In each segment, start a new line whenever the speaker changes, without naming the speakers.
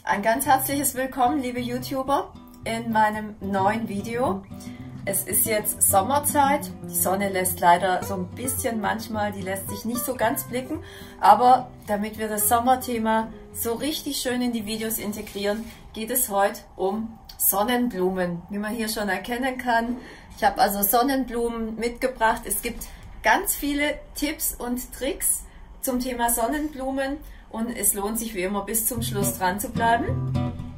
Ein ganz herzliches Willkommen, liebe YouTuber, in meinem neuen Video. Es ist jetzt Sommerzeit. Die Sonne lässt leider so ein bisschen manchmal, die lässt sich nicht so ganz blicken. Aber damit wir das Sommerthema so richtig schön in die Videos integrieren, geht es heute um Sonnenblumen, wie man hier schon erkennen kann. Ich habe also Sonnenblumen mitgebracht. Es gibt ganz viele Tipps und Tricks zum Thema Sonnenblumen und es lohnt sich wie immer bis zum Schluss dran zu bleiben.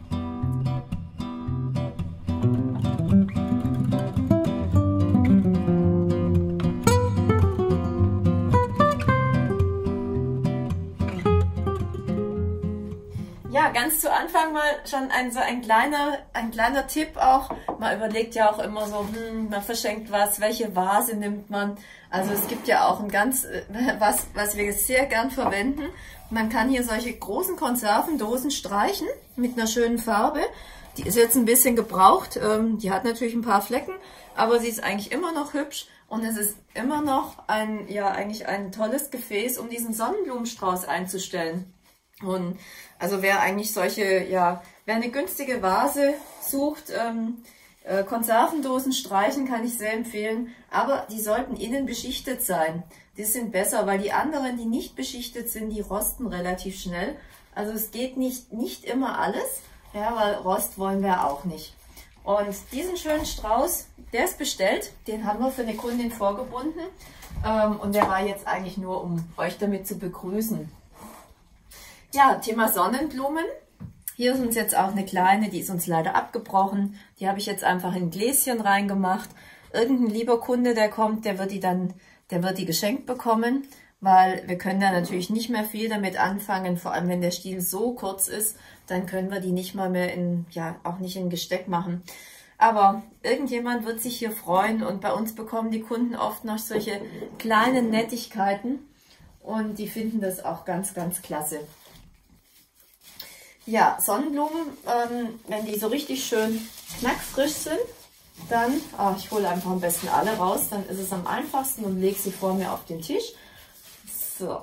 Ja, ganz zu Anfang mal schon ein kleiner Tipp auch. Man überlegt ja auch immer so, man verschenkt was, welche Vase nimmt man. Also es gibt ja auch ein was wir sehr gern verwenden. Man kann hier solche großen Konservendosen streichen mit einer schönen Farbe. Die ist jetzt ein bisschen gebraucht, die hat natürlich ein paar Flecken, aber sie ist eigentlich immer noch hübsch und es ist immer noch eigentlich ein tolles Gefäß, um diesen Sonnenblumenstrauß einzustellen. Und also wer eigentlich wer eine günstige Vase sucht, Konservendosen streichen kann ich sehr empfehlen, aber die sollten innen beschichtet sein. Die sind besser, weil die anderen, die nicht beschichtet sind, die rosten relativ schnell. Also es geht nicht immer alles, ja, weil Rost wollen wir auch nicht. Und diesen schönen Strauß, der ist bestellt, den haben wir für eine Kundin vorgebunden und der war jetzt eigentlich nur, um euch damit zu begrüßen. Ja, Thema Sonnenblumen. Hier ist uns jetzt auch eine kleine, die ist uns leider abgebrochen. Die habe ich jetzt einfach in ein Gläschen reingemacht. Irgendein lieber Kunde, der kommt, der wird die geschenkt bekommen, weil wir können da natürlich nicht mehr viel damit anfangen. Vor allem, wenn der Stiel so kurz ist, dann können wir die nicht mal mehr auch nicht in Gesteck machen. Aber irgendjemand wird sich hier freuen und bei uns bekommen die Kunden oft noch solche kleinen Nettigkeiten und die finden das auch ganz, ganz klasse. Ja, Sonnenblumen, wenn die so richtig schön knackfrisch sind, dann, ich hole einfach am besten alle raus, dann ist es am einfachsten und lege sie vor mir auf den Tisch. So.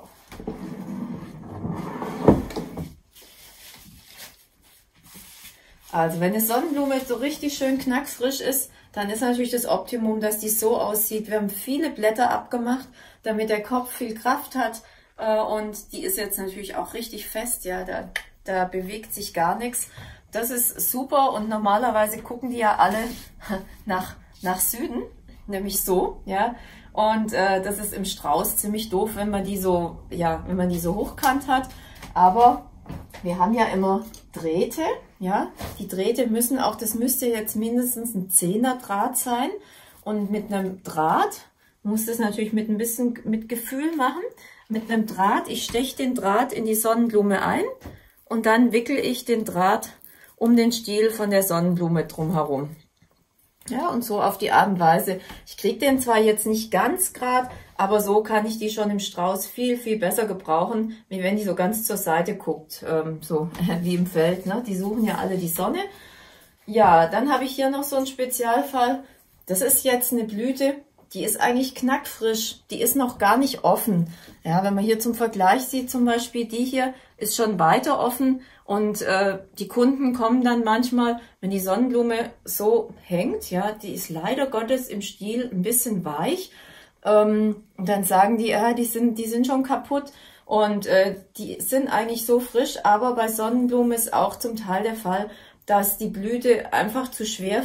Also wenn eine Sonnenblume so richtig schön knackfrisch ist, dann ist natürlich das Optimum, dass die so aussieht. Wir haben viele Blätter abgemacht, damit der Kopf viel Kraft hat und die ist jetzt natürlich auch richtig fest, ja, da bewegt sich gar nichts. Das ist super und normalerweise gucken die ja alle nach Süden, nämlich so, ja. Und das ist im Strauß ziemlich doof, wenn man die so, hochkant hat. Aber wir haben ja immer Drähte, ja. Die Drähte müssen auch, das müsste jetzt mindestens ein 10er Draht sein. Und mit einem Draht muss das natürlich mit ein bisschen mit Gefühl machen. Mit einem Draht, ich steche den Draht in die Sonnenblume ein. Und dann wickel ich den Draht um den Stiel von der Sonnenblume drumherum. Ja, und so auf die Art und Weise. Ich kriege den zwar jetzt nicht ganz gerade, aber so kann ich die schon im Strauß viel, viel besser gebrauchen, wie wenn die so ganz zur Seite guckt, so wie im Feld. Ne? Die suchen ja alle die Sonne. Ja, dann habe ich hier noch so einen Spezialfall. Das ist jetzt eine Blüte, die ist eigentlich knackfrisch, die ist noch gar nicht offen. Ja, wenn man hier zum Vergleich sieht, zum Beispiel die hier ist schon weiter offen und die Kunden kommen dann manchmal, wenn die Sonnenblume so hängt, ja, die ist leider Gottes im Stiel ein bisschen weich und dann sagen die, ja, die sind schon kaputt und die sind eigentlich so frisch, aber bei Sonnenblumen ist auch zum Teil der Fall, dass die Blüte einfach zu schwer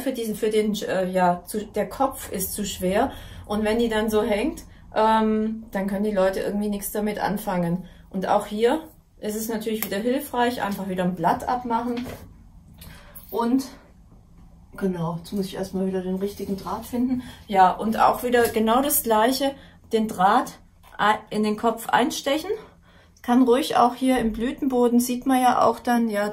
der Kopf ist zu schwer und wenn die dann so hängt, dann können die Leute irgendwie nichts damit anfangen. Und auch hier ist es natürlich wieder hilfreich, einfach wieder ein Blatt abmachen und genau, jetzt muss ich erstmal wieder den richtigen Draht finden. Ja, und auch wieder genau das gleiche, den Draht in den Kopf einstechen. Kann ruhig auch hier im Blütenboden, sieht man ja auch dann, ja,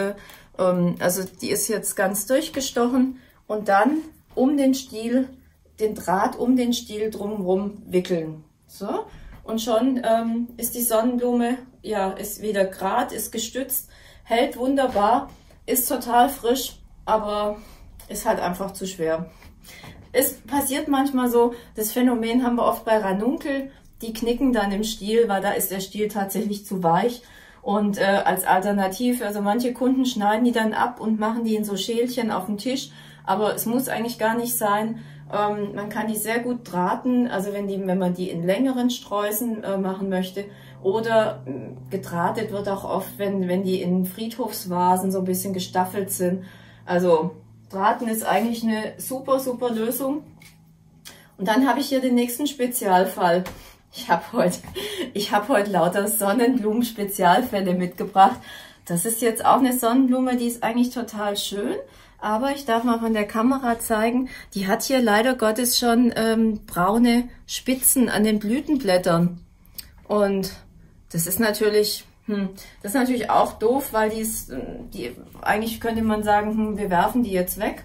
also die ist jetzt ganz durchgestochen und dann um den Stiel, den Draht um den Stiel drumherum wickeln. So, und schon ist die Sonnenblume, ist wieder gerade, ist gestützt, hält wunderbar, ist total frisch, aber ist halt einfach zu schwer. Es passiert manchmal so, das Phänomen haben wir oft bei Ranunkel, die knicken dann im Stiel, weil da ist der Stiel tatsächlich zu weich. Und als Alternative, also manche Kunden schneiden die dann ab und machen die in so Schälchen auf den Tisch, aber es muss eigentlich gar nicht sein. Man kann die sehr gut drahten, also wenn man die in längeren Sträußen machen möchte. Oder gedrahtet wird auch oft, wenn die in Friedhofsvasen so ein bisschen gestaffelt sind. Also Drahten ist eigentlich eine super, super Lösung. Und dann habe ich hier den nächsten Spezialfall. Ich habe heute lauter Sonnenblumen-Spezialfälle mitgebracht. Das ist jetzt auch eine Sonnenblume, die ist eigentlich total schön. Aber ich darf mal von der Kamera zeigen, die hat hier leider Gottes schon braune Spitzen an den Blütenblättern. Und das ist natürlich auch doof, weil eigentlich könnte man sagen, wir werfen die jetzt weg.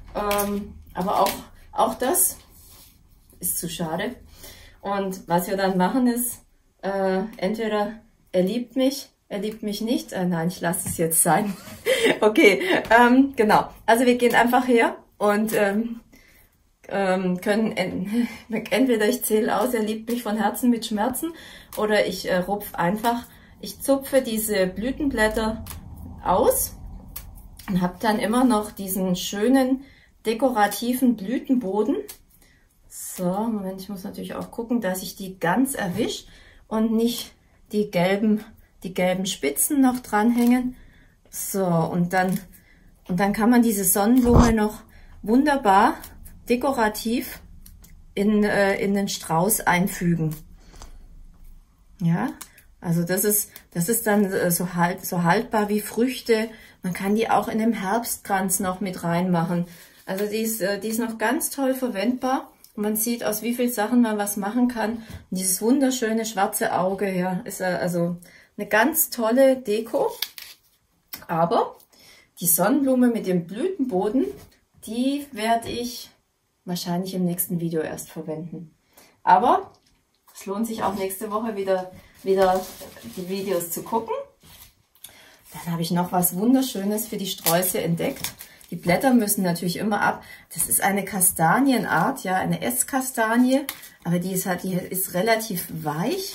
Aber auch das ist zu schade. Und was wir dann machen ist, entweder er liebt mich nicht. Nein, ich lasse es jetzt sein. Okay, genau. Also wir gehen einfach her und können entweder ich zähle aus, er liebt mich von Herzen mit Schmerzen, oder ich ich zupfe diese Blütenblätter aus und habe dann immer noch diesen schönen dekorativen Blütenboden. So, Moment, ich muss natürlich auch gucken, dass ich die ganz erwische und nicht die gelben Spitzen noch dranhängen. So, und dann kann man diese Sonnenblume noch wunderbar dekorativ in den Strauß einfügen. Ja, also das ist dann so haltbar wie Früchte. Man kann die auch in dem Herbstkranz noch mit reinmachen. Also die ist noch ganz toll verwendbar. Und man sieht, aus wie vielen Sachen man was machen kann. Und dieses wunderschöne schwarze Auge, ja, ist also eine ganz tolle Deko. Aber die Sonnenblume mit dem Blütenboden, die werde ich wahrscheinlich im nächsten Video erst verwenden. Aber es lohnt sich auch nächste Woche wieder die Videos zu gucken. Dann habe ich noch was Wunderschönes für die Sträuße entdeckt. Die Blätter müssen natürlich immer ab. Das ist eine Kastanienart, ja, eine Esskastanie, aber die ist relativ weich.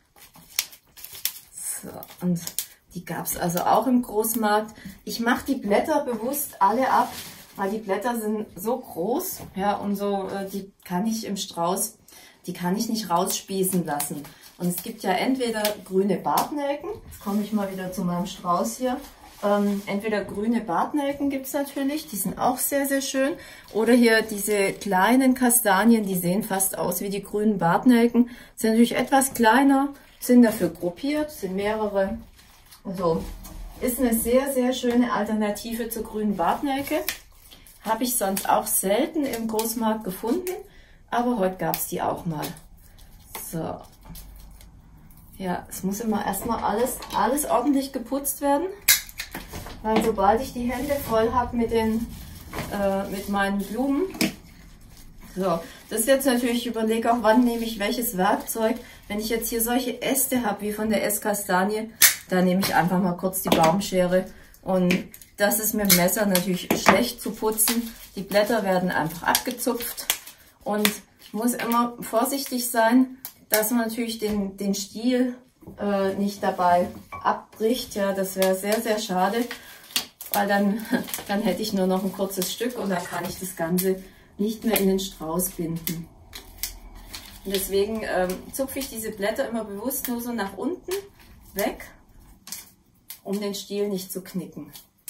So, und die gab es also auch im Großmarkt. Ich mache die Blätter bewusst alle ab, weil die Blätter sind so groß, ja, und so, die kann ich im Strauß, die kann ich nicht rausspießen lassen. Und es gibt ja entweder grüne Bartnelken, jetzt komme ich mal wieder zu meinem Strauß hier, entweder grüne Bartnelken gibt es natürlich, die sind auch sehr, sehr schön, oder hier diese kleinen Kastanien, die sehen fast aus wie die grünen Bartnelken, sind natürlich etwas kleiner, sind dafür gruppiert, sind mehrere, also ist eine sehr, sehr schöne Alternative zur grünen Bartnelke. Habe ich sonst auch selten im Großmarkt gefunden, aber heute gab es die auch mal. So. Ja, es muss immer erstmal alles ordentlich geputzt werden, weil sobald ich die Hände voll habe mit meinen Blumen. So, das ist jetzt natürlich, ich überlege auch, wann nehme ich welches Werkzeug. Wenn ich jetzt hier solche Äste habe wie von der Esskastanie, dann nehme ich einfach mal kurz die Baumschere. Und das ist mit dem Messer natürlich schlecht zu putzen. Die Blätter werden einfach abgezupft. Und ich muss immer vorsichtig sein, dass man natürlich den Stiel nicht dabei abbricht. Ja, das wäre sehr, sehr schade, weil dann hätte ich nur noch ein kurzes Stück und dann kann ich das Ganze nicht mehr in den Strauß binden. Und deswegen zupfe ich diese Blätter immer bewusst nur so nach unten weg, um den Stiel nicht zu knicken.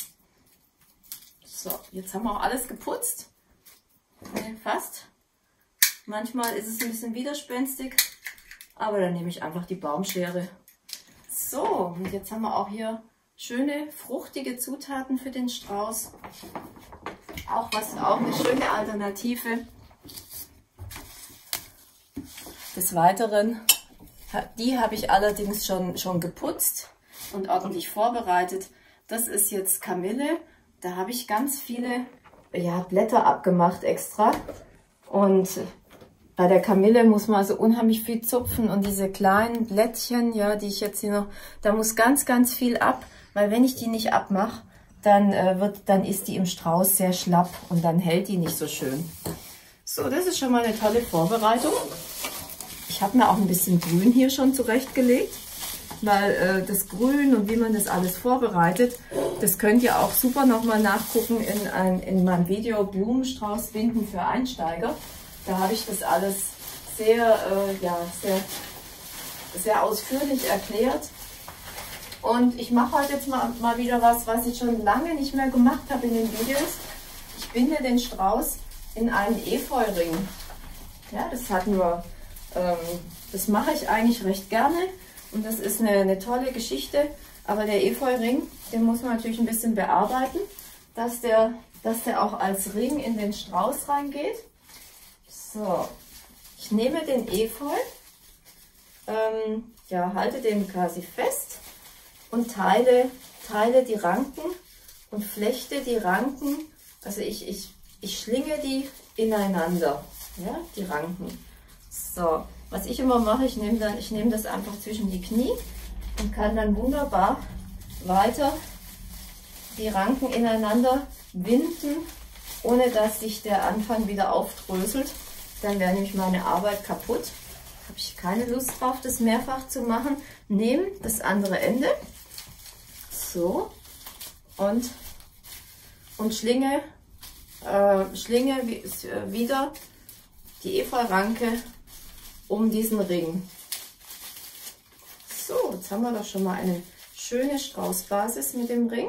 So, jetzt haben wir auch alles geputzt. Fast. Manchmal ist es ein bisschen widerspenstig, aber dann nehme ich einfach die Baumschere. So, und jetzt haben wir auch hier schöne, fruchtige Zutaten für den Strauß. Auch eine schöne Alternative. Des Weiteren, die habe ich allerdings schon geputzt und ordentlich vorbereitet. Das ist jetzt Kamille. Da habe ich ganz viele Blätter abgemacht extra. Und bei der Kamille muss man also unheimlich viel zupfen und diese kleinen Blättchen, ja, die ich jetzt hier noch, da muss ganz, ganz viel ab, weil wenn ich die nicht abmache, dann ist die im Strauß sehr schlapp und dann hält die nicht so schön. So, das ist schon mal eine tolle Vorbereitung. Ich habe mir auch ein bisschen Grün hier schon zurechtgelegt. weil das Grün und wie man das alles vorbereitet, das könnt ihr auch super nochmal nachgucken in meinem Video Blumenstrauß binden für Einsteiger. Da habe ich das alles sehr ausführlich erklärt. Und ich mache heute jetzt mal wieder was ich schon lange nicht mehr gemacht habe in den Videos. Ich binde den Strauß in einen Efeuring. Ja, das mache ich eigentlich recht gerne und das ist eine tolle Geschichte. Aber der Efeuring, den muss man natürlich ein bisschen bearbeiten, dass der auch als Ring in den Strauß reingeht. So, ich nehme den Efeu, halte den quasi fest und teile die Ranken und flechte die Ranken, also ich schlinge die ineinander, ja, die Ranken. So, was ich immer mache, ich nehme das einfach zwischen die Knie und kann dann wunderbar weiter die Ranken ineinander winden, ohne dass sich der Anfang wieder aufdröselt. Dann wäre nämlich meine Arbeit kaputt. Habe ich keine Lust drauf, das mehrfach zu machen. Nehme das andere Ende so und schlinge wieder die Efeuranke um diesen Ring. So, jetzt haben wir doch schon mal eine schöne Straußbasis mit dem Ring.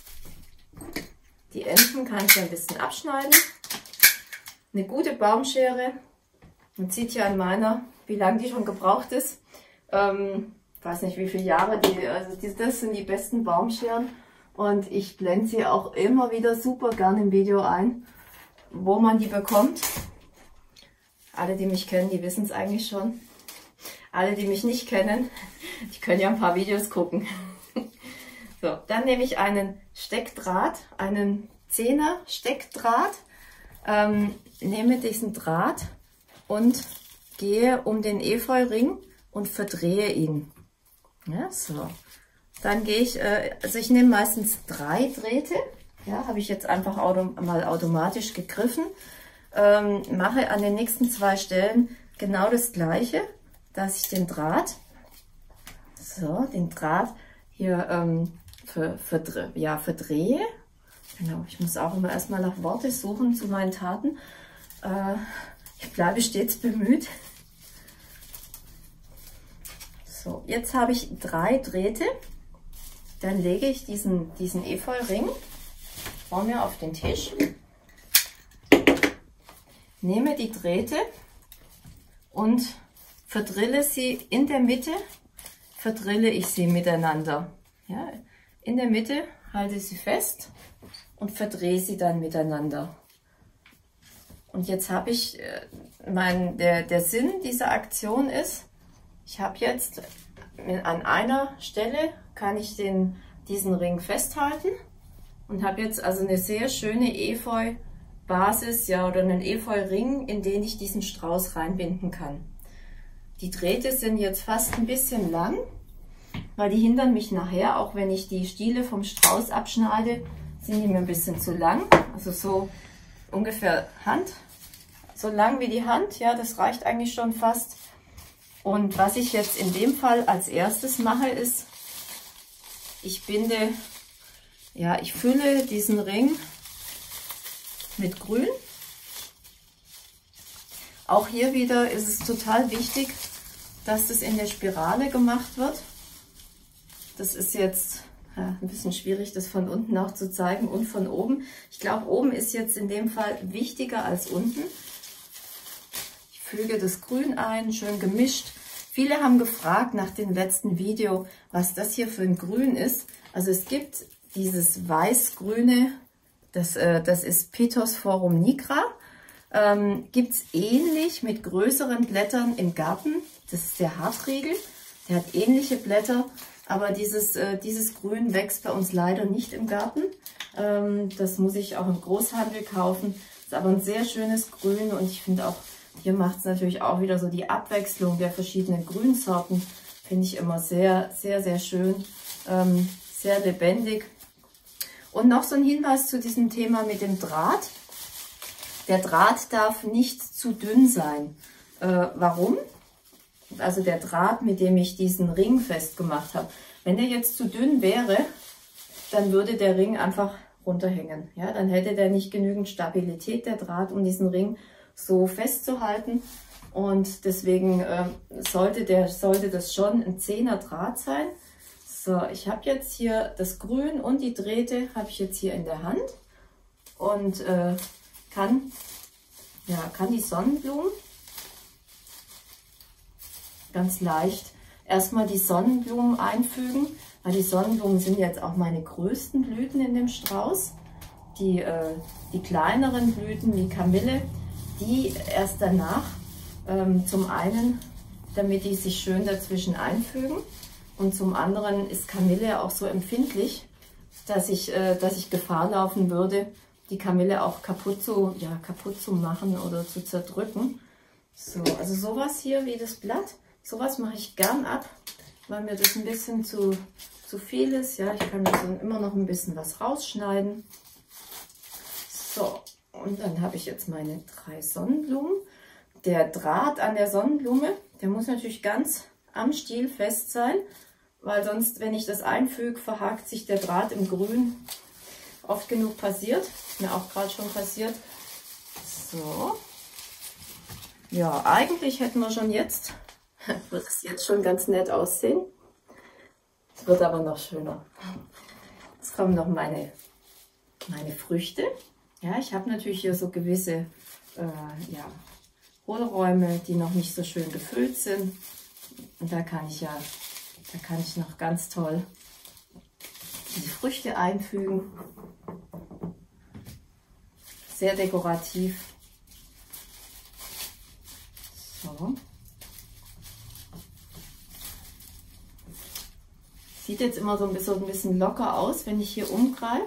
Die Enden kann ich ein bisschen abschneiden. Eine gute Baumschere. Man sieht ja an meiner, wie lange die schon gebraucht ist. Weiß nicht, wie viele Jahre das sind die besten Baumscheren. Und ich blende sie auch immer wieder super gerne im Video ein, wo man die bekommt. Alle, die mich kennen, die wissen es eigentlich schon. Alle, die mich nicht kennen, die können ja ein paar Videos gucken. So, dann nehme ich einen Steckdraht, einen 10er Steckdraht, nehme diesen Draht und gehe um den Efeuring und verdrehe ihn. Ja, so. Dann gehe ich, ich nehme meistens 3 Drähte, ja, habe ich jetzt einfach mal automatisch gegriffen, mache an den nächsten 2 Stellen genau das gleiche, dass ich den Draht hier verdrehe. Genau, ich muss auch immer erstmal nach Worte suchen zu meinen Taten. Ich bleibe stets bemüht. So, jetzt habe ich 3 Drähte. Dann lege ich diesen Efeuring vor mir auf den Tisch, nehme die Drähte und verdrille sie in der Mitte, verdrille ich sie miteinander. Ja, in der Mitte halte sie fest und verdrehe sie dann miteinander. Und jetzt habe ich, der Sinn dieser Aktion ist, ich habe jetzt an einer Stelle, kann ich diesen Ring festhalten und habe jetzt also eine sehr schöne Efeu-Basis, ja, oder einen Efeu-Ring, in den ich diesen Strauß reinbinden kann. Die Drähte sind jetzt fast ein bisschen lang, weil die hindern mich nachher, auch wenn ich die Stiele vom Strauß abschneide, sind die mir ein bisschen zu lang. Also so ungefähr so lang wie die Hand, ja, das reicht eigentlich schon fast. Und was ich jetzt in dem Fall als erstes mache, ist, ich fülle diesen Ring mit Grün. Auch hier wieder ist es total wichtig, dass das in der Spirale gemacht wird. Das ist jetzt ein bisschen schwierig, das von unten auch zu zeigen und von oben. Ich glaube, oben ist jetzt in dem Fall wichtiger als unten. Ich füge das Grün ein, schön gemischt. Viele haben gefragt nach dem letzten Video, was das hier für ein Grün ist. Also es gibt dieses weiß-grüne, das ist Pithosforum nigra. Gibt es ähnlich mit größeren Blättern im Garten. Das ist der Hartriegel. Der hat ähnliche Blätter, aber dieses Grün wächst bei uns leider nicht im Garten. Das muss ich auch im Großhandel kaufen. Ist aber ein sehr schönes Grün und ich finde auch, hier macht es natürlich auch wieder so die Abwechslung der verschiedenen Grünsorten. Finde ich immer sehr, sehr, sehr schön. Sehr lebendig. Und noch so ein Hinweis zu diesem Thema mit dem Draht. Der Draht darf nicht zu dünn sein. Warum? also der Draht, mit dem ich diesen Ring festgemacht habe. Wenn der jetzt zu dünn wäre, dann würde der Ring einfach runterhängen. Ja, dann hätte der nicht genügend Stabilität, der Draht, um diesen Ring so festzuhalten. Und deswegen sollte das schon ein 10er Draht sein. So, ich habe jetzt hier das Grün und die Drähte habe ich jetzt hier in der Hand und kann die Sonnenblumen ganz leicht erstmal die Sonnenblumen einfügen, weil die Sonnenblumen sind jetzt auch meine größten Blüten in dem Strauß. Die kleineren Blüten wie Kamille, die erst danach, zum einen, damit die sich schön dazwischen einfügen, und zum anderen ist Kamille auch so empfindlich, dass ich Gefahr laufen würde, die Kamille auch kaputt zu machen oder zu zerdrücken. So, also sowas hier wie das Blatt, sowas mache ich gern ab, weil mir das ein bisschen zu viel ist. Ja, ich kann da so immer noch ein bisschen was rausschneiden. So, und dann habe ich jetzt meine 3 Sonnenblumen. Der Draht an der Sonnenblume, der muss natürlich ganz am Stiel fest sein, weil sonst, wenn ich das einfüge, verhakt sich der Draht im Grün. Oft genug passiert, ist mir auch gerade schon passiert. So, ja, eigentlich hätten wir schon jetzt, wird es jetzt schon ganz nett aussehen. Es wird aber noch schöner. Jetzt kommen noch meine Früchte. Ja, ich habe natürlich hier so gewisse Hohlräume, die noch nicht so schön gefüllt sind. Und da kann ich noch ganz toll die Früchte einfügen. Sehr dekorativ. So. Sieht jetzt immer so ein bisschen locker aus, wenn ich hier umgreife.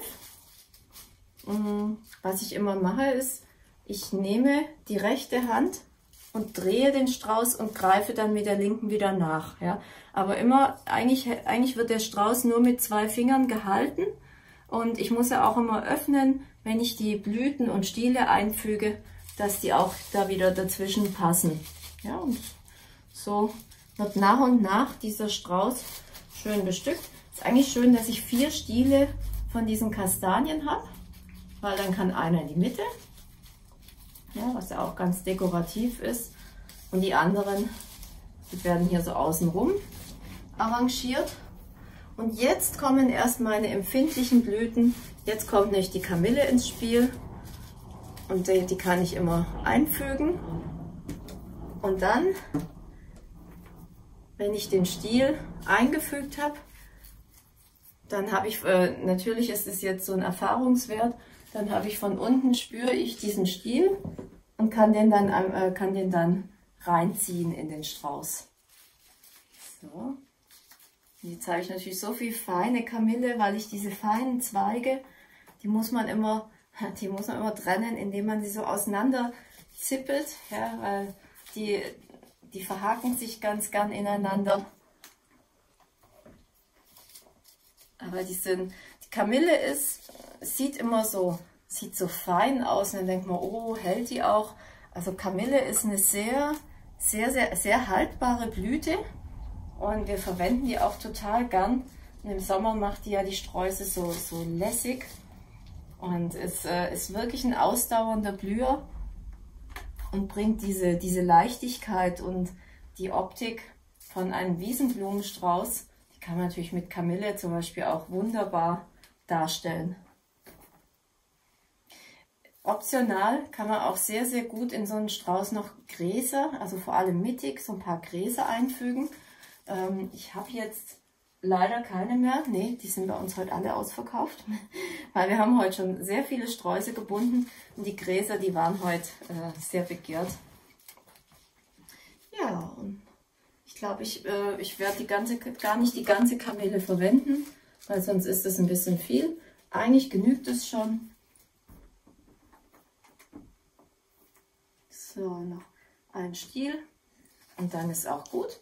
Was ich immer mache ist, ich nehme die rechte Hand und drehe den Strauß und greife dann mit der linken wieder nach. Ja. Aber immer, eigentlich wird der Strauß nur mit 2 Fingern gehalten und ich muss ja auch immer öffnen, wenn ich die Blüten und Stiele einfüge, dass die auch da wieder dazwischen passen. Ja, und so wird nach und nach dieser Strauß schön bestückt. Ist eigentlich schön, dass ich 4 Stiele von diesen Kastanien habe, weil dann kann einer in die Mitte, ja, was ja auch ganz dekorativ ist, und die anderen, die werden hier so außenrum arrangiert. Und jetzt kommen erst meine empfindlichen Blüten. Jetzt kommt nämlich die Kamille ins Spiel und die kann ich immer einfügen. Und dann, wenn ich den Stiel eingefügt habe, dann habe ich, natürlich ist es jetzt so ein Erfahrungswert, dann habe ich von unten, spüre ich diesen Stiel und kann den dann reinziehen in den Strauß. So. Jetzt habe ich natürlich so viel feine Kamille, weil ich diese feinen Zweige, die muss man immer trennen, indem man sie so auseinander zippelt, ja, weil die verhaken sich ganz gern ineinander. Aber die Kamille sieht so fein aus und dann denkt man, oh, hält die auch? Also Kamille ist eine sehr, sehr, sehr, sehr haltbare Blüte und wir verwenden die auch total gern. Und im Sommer macht die ja die Sträuße so lässig und es ist wirklich ein ausdauernder Blüher und bringt diese Leichtigkeit und die Optik von einem Wiesenblumenstrauß. Die kann man natürlich mit Kamille zum Beispiel auch wunderbar darstellen. Optional kann man auch sehr, sehr gut in so einen Strauß noch Gräser, also vor allem mittig, so ein paar Gräser einfügen. Ich habe jetzt leider keine mehr. Nee, die sind bei uns heute alle ausverkauft, weil wir haben heute schon sehr viele Sträuße gebunden und die Gräser, die waren heute sehr begehrt. Ja, und ich glaube, ich werde gar nicht die ganze Kamille verwenden, weil sonst ist das ein bisschen viel. Eigentlich genügt es schon. So, noch ein Stiel und dann ist auch gut.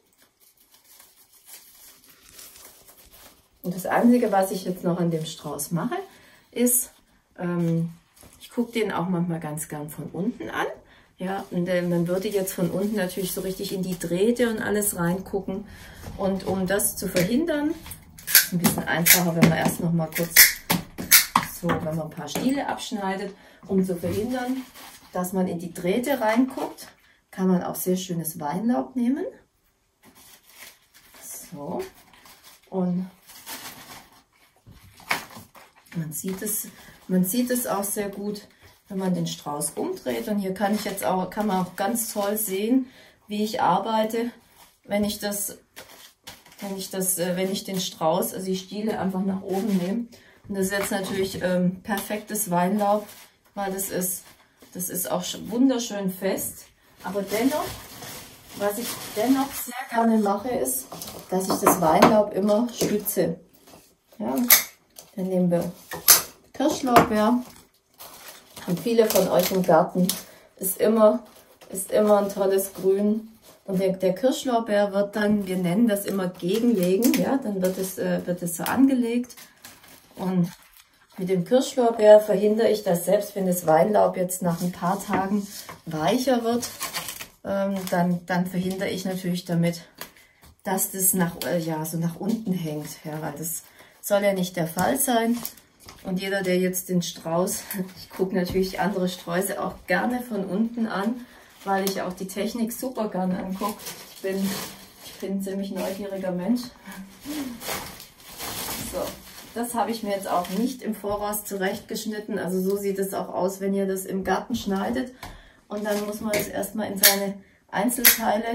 Und das Einzige, was ich jetzt noch an dem Strauß mache, ist, ich gucke den auch manchmal ganz gern von unten an. Ja, und man würde jetzt von unten natürlich so richtig in die Drähte und alles reingucken. Und um das zu verhindern, ist ein bisschen einfacher, wenn man erst noch mal kurz so, wenn man ein paar Stiele abschneidet, um zu verhindern, dass man in die Drähte reinguckt, kann man auch sehr schönes Weinlaub nehmen. So, und man sieht es auch sehr gut, wenn man den Strauß umdreht. Und hier kann man auch ganz toll sehen, wie ich arbeite, wenn ich den Strauß, also die Stiele einfach nach oben nehme. Und das ist jetzt natürlich perfektes Weinlaub, weil das ist auch wunderschön fest. Aber dennoch, was ich dennoch sehr gerne mache, ist, dass ich das Weinlaub immer stütze. Ja, dann nehmen wir Kirschlorbeer. Und viele von euch im Garten ist immer ein tolles Grün. Und der Kirschlorbeer wird dann, wir nennen das immer gegenlegen, ja, dann wird es so angelegt. Und mit dem Kirschlorbeer verhindere ich das, selbst wenn das Weinlaub jetzt nach ein paar Tagen weicher wird, dann verhindere ich natürlich damit, dass das so nach unten hängt, ja, weil das soll ja nicht der Fall sein. Und jeder, der jetzt den Strauß, ich gucke natürlich andere Sträuße auch gerne von unten an, weil ich auch die Technik super gerne angucke. Ich bin ein ziemlich neugieriger Mensch. So, das habe ich mir jetzt auch nicht im Voraus zurechtgeschnitten. Also so sieht es auch aus, wenn ihr das im Garten schneidet. Und dann muss man es erstmal in seine Einzelteile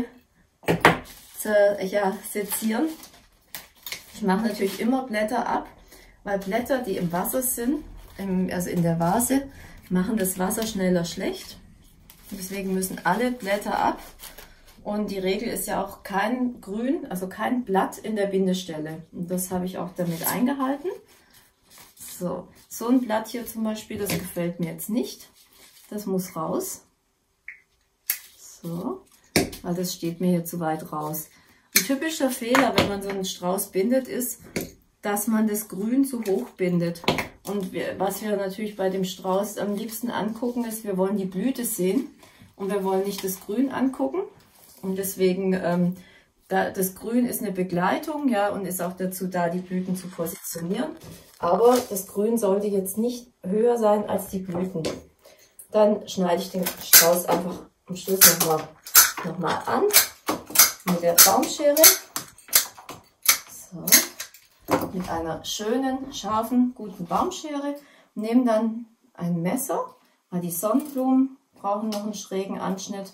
sezieren. Ich mache natürlich immer Blätter ab, weil Blätter, die im Wasser sind, also in der Vase, machen das Wasser schneller schlecht. Deswegen müssen alle Blätter ab. Und die Regel ist ja auch kein Grün, also kein Blatt in der Bindestelle. Und das habe ich auch damit eingehalten. So ein Blatt hier zum Beispiel, das gefällt mir jetzt nicht. Das muss raus. So, weil das steht mir hier zu weit raus. Ein typischer Fehler, wenn man so einen Strauß bindet, ist, dass man das Grün zu hoch bindet. Und was wir natürlich bei dem Strauß am liebsten angucken, ist, wir wollen die Blüte sehen und wir wollen nicht das Grün angucken. Und deswegen, das Grün ist eine Begleitung, ja, und ist auch dazu da, die Blüten zu positionieren. Aber das Grün sollte jetzt nicht höher sein als die Blüten. Dann schneide ich den Strauß einfach am Schluss noch mal an mit der Baumschere. So. Mit einer schönen, scharfen, guten Baumschere. Nehme dann ein Messer, weil die Sonnenblumen brauchen noch einen schrägen Anschnitt.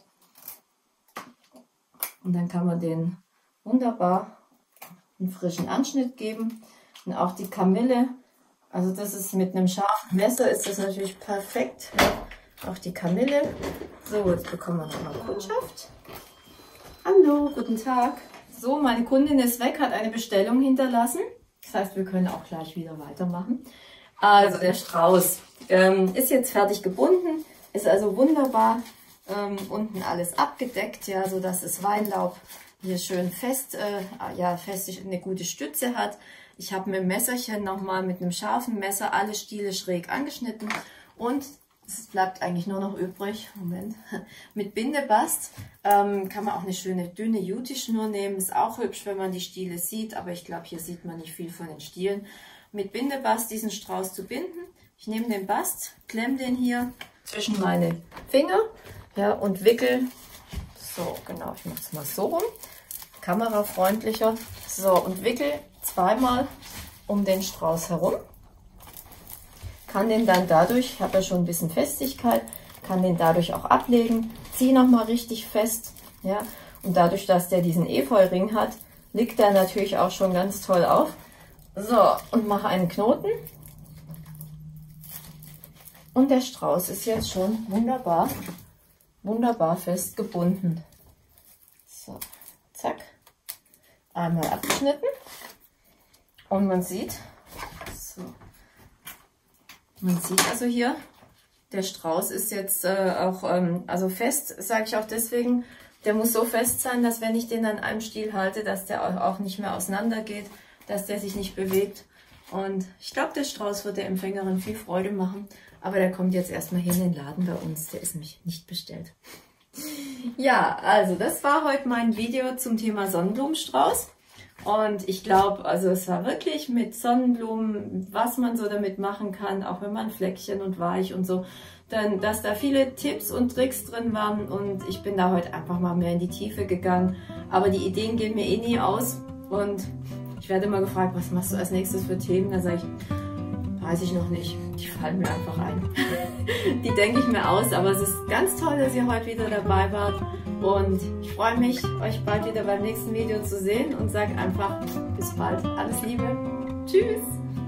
Und dann kann man den wunderbar einen frischen Anschnitt geben. Und auch die Kamille, also das ist mit einem scharfen Messer, ist das natürlich perfekt. Ja. Auch die Kamille. So, jetzt bekommen wir nochmal Kundschaft. Hallo, guten Tag. So, meine Kundin ist weg, hat eine Bestellung hinterlassen. Das heißt, wir können auch gleich wieder weitermachen. Also der Strauß ist jetzt fertig gebunden, ist also wunderbar unten alles abgedeckt, ja, so dass das Weinlaub hier schön fest, eine gute Stütze hat. Ich habe mit dem Messerchen nochmal mit einem scharfen Messer alle Stiele schräg angeschnitten und es bleibt eigentlich nur noch übrig, Moment, mit Bindebast kann man auch eine schöne dünne Juteschnur nehmen, ist auch hübsch, wenn man die Stiele sieht, aber ich glaube, hier sieht man nicht viel von den Stielen. Mit Bindebast diesen Strauß zu binden, ich nehme den Bast, klemme den hier zwischen meine Finger, ja, und wickel, so genau, ich mache es mal so rum, kamerafreundlicher, so, und wickel zweimal um den Strauß herum. Kann den dann dadurch, ich habe ja schon ein bisschen Festigkeit, kann den dadurch auch ablegen, ziehe nochmal richtig fest, ja, und dadurch, dass der diesen Efeuring hat, liegt der natürlich auch schon ganz toll auf. So, und mache einen Knoten und der Strauß ist jetzt schon wunderbar fest gebunden. So, zack, einmal abgeschnitten und man sieht, so. Man sieht also hier, der Strauß ist jetzt auch also fest, sage ich auch deswegen, der muss so fest sein, dass wenn ich den an einem Stiel halte, dass der auch nicht mehr auseinander geht, dass der sich nicht bewegt. Und ich glaube, der Strauß wird der Empfängerin viel Freude machen. Aber der kommt jetzt erstmal hier in den Laden bei uns. Der ist nämlich nicht bestellt. Ja, also das war heute mein Video zum Thema Sonnenblumenstrauß. Und ich glaube, also es war wirklich mit Sonnenblumen, was man so damit machen kann, auch wenn man Fleckchen und weich und so, dann, dass da viele Tipps und Tricks drin waren und ich bin da heute einfach mal mehr in die Tiefe gegangen. Aber die Ideen gehen mir eh nie aus und ich werde immer gefragt, was machst du als nächstes für Themen? Da sage ich, weiß ich noch nicht, die fallen mir einfach ein. Die denke ich mir aus, aber es ist ganz toll, dass ihr heute wieder dabei wart. Und ich freue mich, euch bald wieder beim nächsten Video zu sehen und sage einfach bis bald. Alles Liebe. Tschüss.